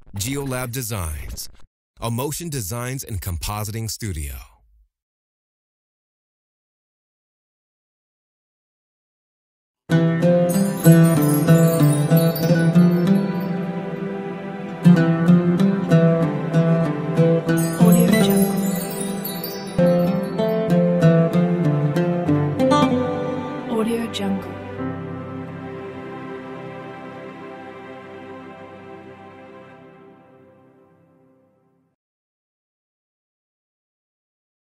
GeoLab Designs, a motion designs and compositing studio.